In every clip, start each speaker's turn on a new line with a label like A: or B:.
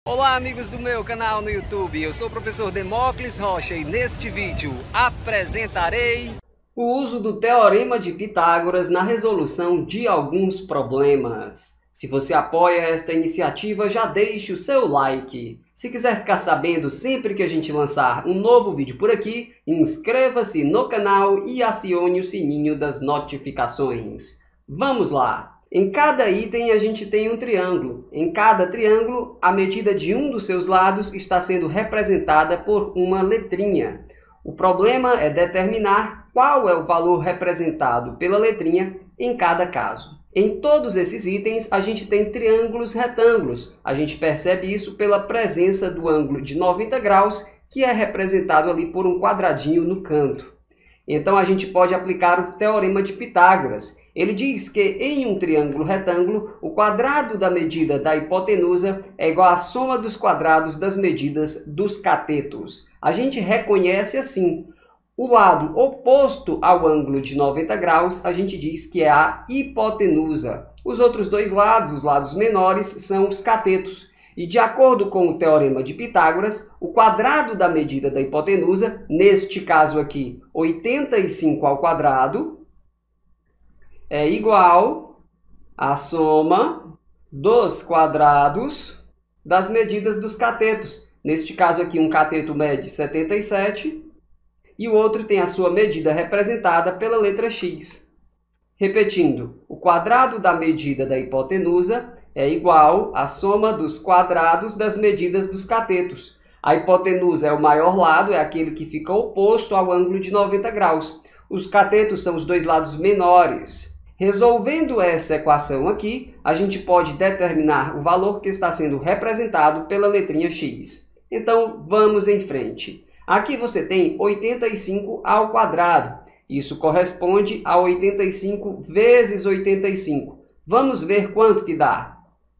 A: Olá amigos do meu canal no YouTube, eu sou o professor Demócles Rocha e neste vídeo apresentarei o uso do Teorema de Pitágoras na resolução de alguns problemas. Se você apoia esta iniciativa, já deixe o seu like. Se quiser ficar sabendo sempre que a gente lançar um novo vídeo por aqui, inscreva-se no canal e acione o sininho das notificações. Vamos lá! Em cada item a gente tem um triângulo. Em cada triângulo, a medida de um dos seus lados está sendo representada por uma letrinha. O problema é determinar qual é o valor representado pela letrinha em cada caso. Em todos esses itens, a gente tem triângulos retângulos. A gente percebe isso pela presença do ângulo de 90 graus, que é representado ali por um quadradinho no canto. Então, a gente pode aplicar o Teorema de Pitágoras. Ele diz que em um triângulo retângulo, o quadrado da medida da hipotenusa é igual à soma dos quadrados das medidas dos catetos. A gente reconhece assim. O lado oposto ao ângulo de 90 graus, a gente diz que é a hipotenusa. Os outros dois lados, os lados menores, são os catetos. E de acordo com o Teorema de Pitágoras, o quadrado da medida da hipotenusa, neste caso aqui, 85 ao quadrado, é igual à soma dos quadrados das medidas dos catetos. Neste caso aqui, um cateto mede 77 e o outro tem a sua medida representada pela letra x. Repetindo, o quadrado da medida da hipotenusa é igual à soma dos quadrados das medidas dos catetos. A hipotenusa é o maior lado, é aquele que fica oposto ao ângulo de 90 graus. Os catetos são os dois lados menores. Resolvendo essa equação aqui, a gente pode determinar o valor que está sendo representado pela letrinha x. Então, vamos em frente. Aqui você tem 85 ao quadrado. Isso corresponde a 85 vezes 85. Vamos ver quanto que dá.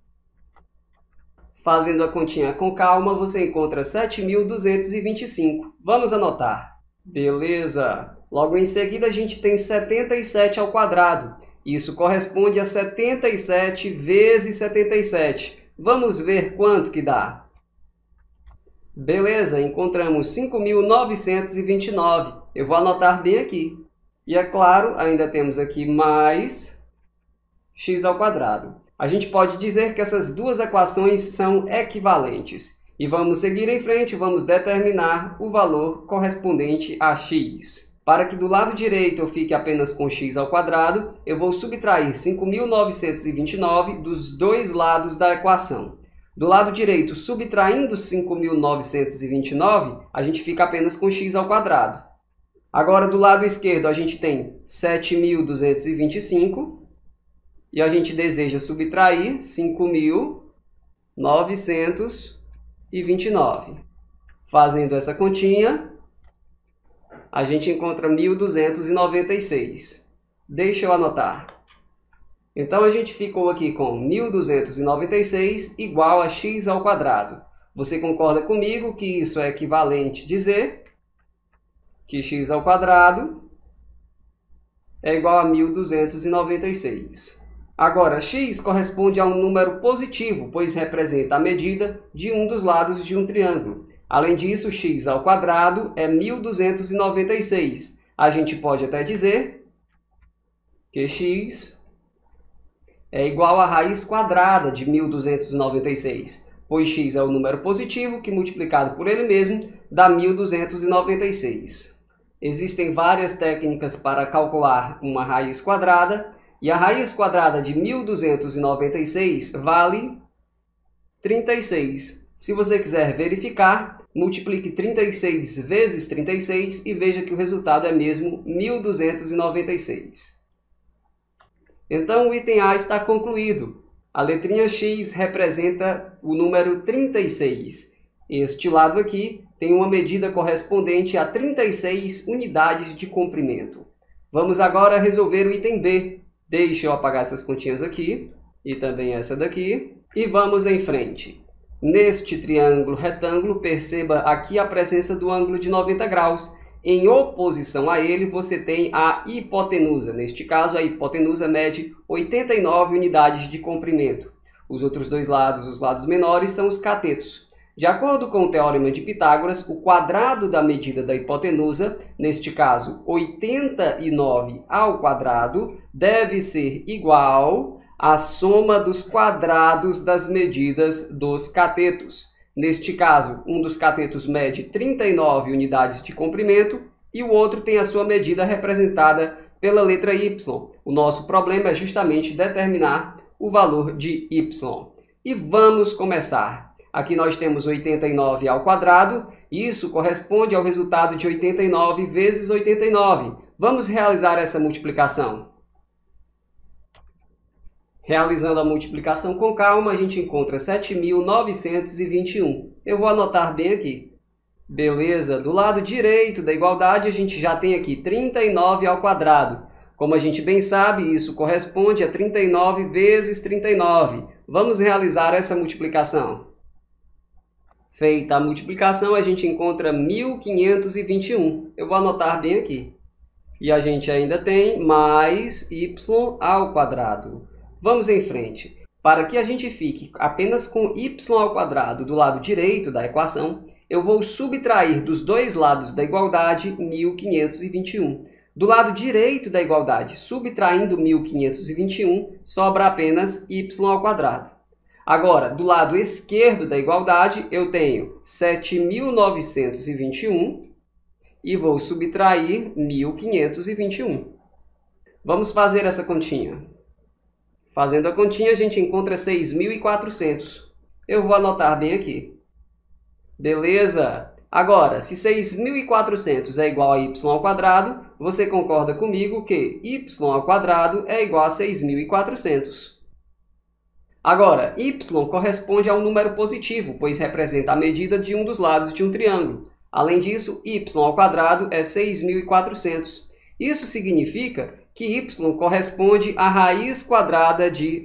A: Fazendo a continha com calma, você encontra 7.225. Vamos anotar. Beleza! Logo em seguida, a gente tem 77 ao quadrado. Isso corresponde a 77 vezes 77. Vamos ver quanto que dá. Beleza, encontramos 5.929. Eu vou anotar bem aqui. E é claro, ainda temos aqui mais x ao quadrado. A gente pode dizer que essas duas equações são equivalentes. E vamos seguir em frente, vamos determinar o valor correspondente a x. Para que do lado direito eu fique apenas com x ao quadrado, eu vou subtrair 5.929 dos dois lados da equação. Do lado direito, subtraindo 5.929, a gente fica apenas com x ao quadrado. Agora, do lado esquerdo, a gente tem 7.225 e a gente deseja subtrair 5.929. Fazendo essa continha, a gente encontra 1.296. Deixa eu anotar. Então, a gente ficou aqui com 1.296 igual a x ao quadrado. Você concorda comigo que isso é equivalente a dizer que x ao quadrado é igual a 1.296. Agora, x corresponde a um número positivo, pois representa a medida de um dos lados de um triângulo. Além disso, x ao quadrado é 1.296. A gente pode até dizer que x é igual à raiz quadrada de 1.296, pois x é o número positivo que, multiplicado por ele mesmo, dá 1.296. Existem várias técnicas para calcular uma raiz quadrada, e a raiz quadrada de 1.296 vale 36. Se você quiser verificar, multiplique 36 vezes 36 e veja que o resultado é mesmo 1.296. Então, o item A está concluído. A letrinha x representa o número 36. Este lado aqui tem uma medida correspondente a 36 unidades de comprimento. Vamos agora resolver o item B. Deixa eu apagar essas continhas aqui e também essa daqui. E vamos em frente. Neste triângulo retângulo, perceba aqui a presença do ângulo de 90 graus. Em oposição a ele, você tem a hipotenusa. Neste caso, a hipotenusa mede 89 unidades de comprimento. Os outros dois lados, os lados menores, são os catetos. De acordo com o Teorema de Pitágoras, o quadrado da medida da hipotenusa, neste caso 89 ao quadrado, deve ser igual à soma dos quadrados das medidas dos catetos. Neste caso, um dos catetos mede 39 unidades de comprimento e o outro tem a sua medida representada pela letra y. O nosso problema é justamente determinar o valor de y. E vamos começar. Aqui nós temos 89 ao quadrado, isso corresponde ao resultado de 89 vezes 89. Vamos realizar essa multiplicação. Realizando a multiplicação com calma, a gente encontra 7.921. Eu vou anotar bem aqui. Beleza, do lado direito da igualdade a gente já tem aqui 39 ao quadrado. Como a gente bem sabe, isso corresponde a 39 vezes 39. Vamos realizar essa multiplicação. Feita a multiplicação, a gente encontra 1.521. Eu vou anotar bem aqui. E a gente ainda tem mais y ao quadrado. Vamos em frente. Para que a gente fique apenas com y ao quadrado do lado direito da equação, eu vou subtrair dos dois lados da igualdade 1.521. Do lado direito da igualdade, subtraindo 1.521, sobra apenas y ao quadrado. Agora, do lado esquerdo da igualdade, eu tenho 7.921 e vou subtrair 1.521. Vamos fazer essa continha. Fazendo a continha, a gente encontra 6.400. Eu vou anotar bem aqui. Beleza? Agora, se 6.400 é igual a y ao quadrado, você concorda comigo que y ao quadrado é igual a 6.400. Agora, y corresponde a um número positivo, pois representa a medida de um dos lados de um triângulo. Além disso, y ao quadrado é 6.400. Isso significa que y corresponde à raiz quadrada de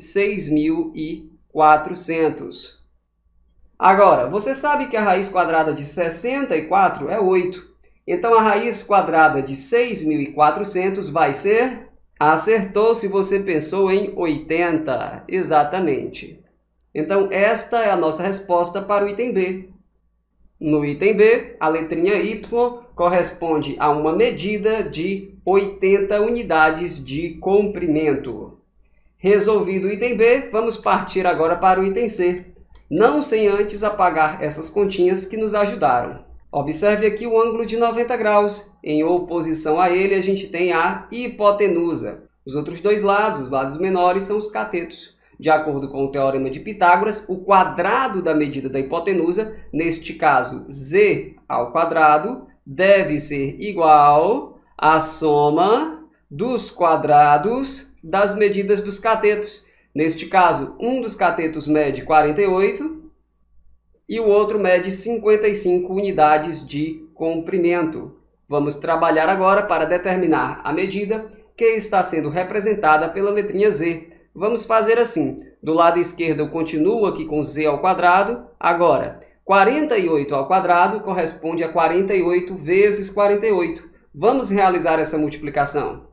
A: 6.400. Agora, você sabe que a raiz quadrada de 64 é 8. Então, a raiz quadrada de 6.400 vai ser... Acertou se você pensou em 80. Exatamente. Então, esta é a nossa resposta para o item B. No item B, a letrinha y corresponde a uma medida de 80 unidades de comprimento. Resolvido o item B, vamos partir agora para o item C. Não sem antes apagar essas continhas que nos ajudaram. Observe aqui o ângulo de 90 graus. Em oposição a ele, a gente tem a hipotenusa. Os outros dois lados, os lados menores, são os catetos. De acordo com o Teorema de Pitágoras, o quadrado da medida da hipotenusa, neste caso z ao quadrado, deve ser igual à soma dos quadrados das medidas dos catetos. Neste caso, um dos catetos mede 48 e o outro mede 55 unidades de comprimento. Vamos trabalhar agora para determinar a medida que está sendo representada pela letrinha z. Vamos fazer assim. Do lado esquerdo eu continuo aqui com z ao quadrado. Agora, 48 ao quadrado corresponde a 48 vezes 48. Vamos realizar essa multiplicação.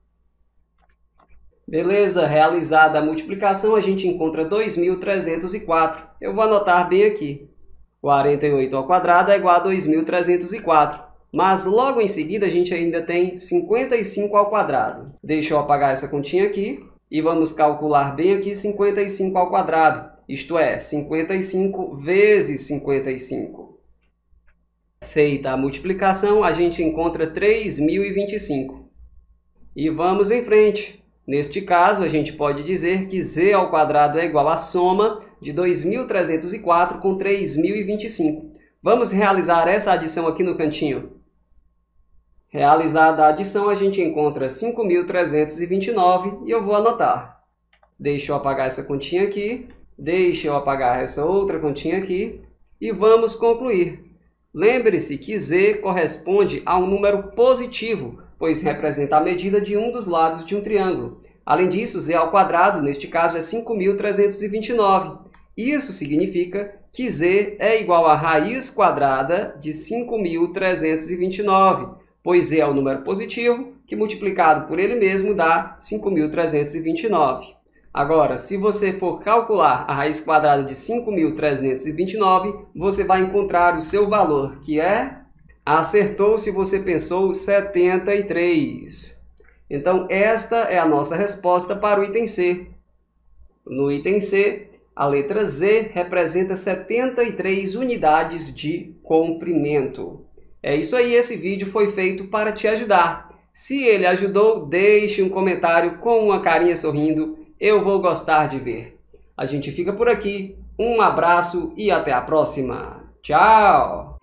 A: Beleza, realizada a multiplicação, a gente encontra 2.304. Eu vou anotar bem aqui. 48 ao quadrado é igual a 2.304. Mas logo em seguida a gente ainda tem 55 ao quadrado. Deixa eu apagar essa continha aqui e vamos calcular bem aqui 55 ao quadrado. Isto é, 55 vezes 55. Feita a multiplicação, a gente encontra 3.025. E vamos em frente. Neste caso, a gente pode dizer que z ao quadrado é igual à soma de 2.304 com 3.025. Vamos realizar essa adição aqui no cantinho. Realizada a adição, a gente encontra 5.329 e eu vou anotar. Deixa eu apagar essa continha aqui, deixa eu apagar essa outra continha aqui e vamos concluir. Lembre-se que z corresponde a um número positivo, pois representa a medida de um dos lados de um triângulo. Além disso, z ao quadrado, neste caso, é 5.329. Isso significa que z é igual à raiz quadrada de 5.329, pois z é o número positivo, que multiplicado por ele mesmo dá 5.329. Agora, se você for calcular a raiz quadrada de 5.329, você vai encontrar o seu valor, que é... Acertou se você pensou 73. Então, esta é a nossa resposta para o item C. No item C, a letra Z representa 73 unidades de comprimento. É isso aí, esse vídeo foi feito para te ajudar. Se ele ajudou, deixe um comentário com uma carinha sorrindo. Eu vou gostar de ver. A gente fica por aqui. Um abraço e até a próxima. Tchau!